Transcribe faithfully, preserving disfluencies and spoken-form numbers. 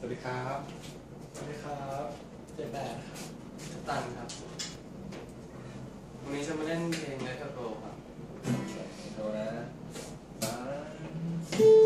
วัสดีครับสวัสดีครับเจแปดครับตันครับวันนี้จะมาเล่นเพลง Let Her Go ครับโดนนะ